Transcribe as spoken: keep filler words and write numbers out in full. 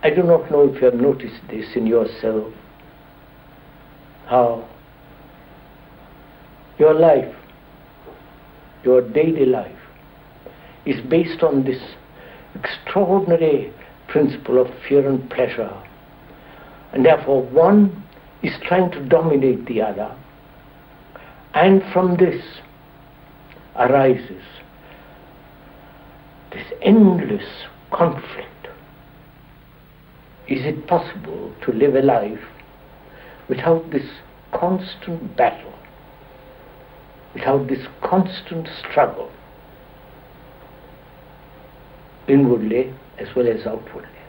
I do not know if you have noticed this in yourself, how your life, your daily life, is based on this extraordinary principle of fear and pleasure. And therefore one is trying to dominate the other. And from this arises this endless conflict. Is it possible to live a life without this constant battle, without this constant struggle, inwardly as well as outwardly?